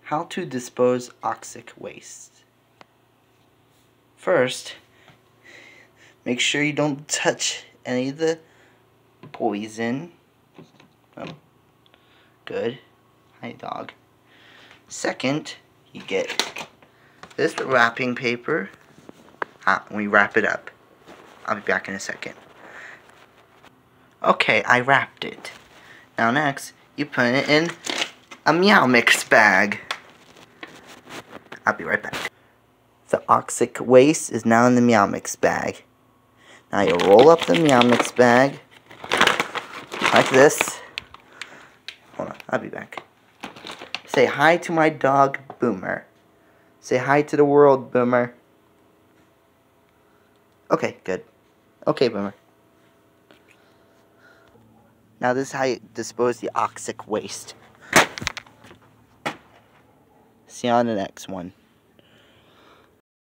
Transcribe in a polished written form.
How to dispose oxic waste. First, make sure you don't touch any of the poison. Oh, good. Hi, dog. Second, you get this wrapping paper. We wrap it up. I'll be back in a second. Okay, I wrapped it. Now next, you put it in a Meow Mix bag. I'll be right back. The oxic waste is now in the Meow Mix bag. Now you roll up the Meow Mix bag like this. Hold on, I'll be back. Say hi to my dog, Boomer. Say hi to the world, Boomer. Okay, good. Okay, Boomer. Now this is how you dispose the oxic waste. See you on the next one.